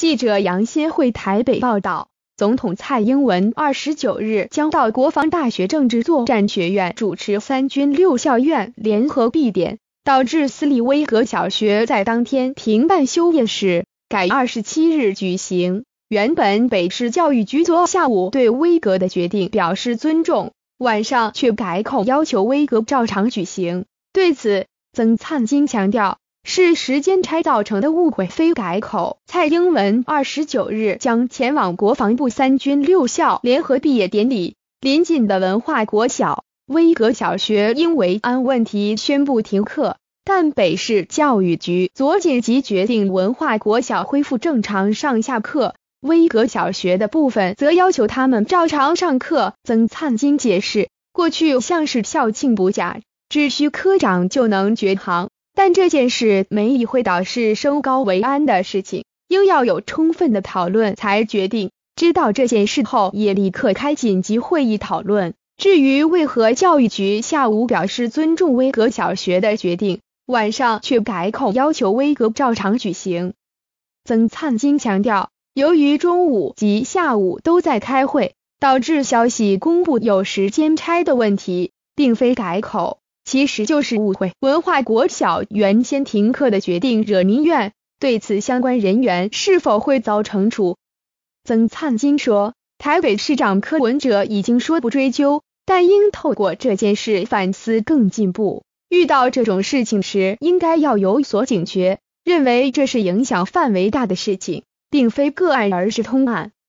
记者杨先惠台北报道，总统蔡英文29日将到国防大学政治作战学院主持3军6校院联合毕典，导致私立威格小学在当天停办修业时，改27日举行。原本北市教育局昨下午对威格的决定表示尊重，晚上却改口要求威格照常举行。对此，曾灿金强调，是时间差造成的误会，非改口。蔡英文29日将前往国防部3军6校联合毕业典礼，临近的文化国小、威格小学因维安问题宣布停课，但北市教育局昨紧急决定文化国小恢复正常上下课，威格小学的部分则要求他们照常上课。曾灿金解释，过去像是校庆补假，只需科长就能决行。但这件事没意会到是升高维安的事情，应要有充分的讨论才决定。知道这件事后，也立刻开紧急会议讨论。至于为何教育局下午表示尊重威格小学的决定，晚上却改口要求威格照常举行，曾灿金强调，由于中午及下午都在开会，导致消息公布有时间差的问题，并非改口。其实就是误会。文化国小原先停课的决定惹民怨，对此相关人员是否会遭惩处？曾灿金说，台北市长柯文哲已经说不追究，但应透过这件事反思更进步。遇到这种事情时，应该要有所警觉，认为这是影响范围大的事情，并非个案而是通案。